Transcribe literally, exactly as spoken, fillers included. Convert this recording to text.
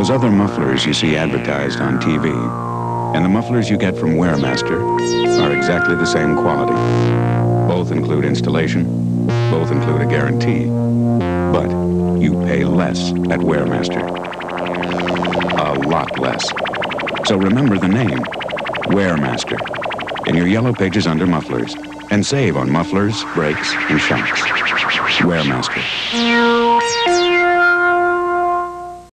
Those other mufflers you see advertised on T V and the mufflers you get from Waremaster are exactly the same quality. Both include installation, both include a guarantee, but you pay less at Waremaster. A lot less. So remember the name, Waremaster, in your yellow pages under mufflers, and save on mufflers, brakes, and shocks. Waremaster.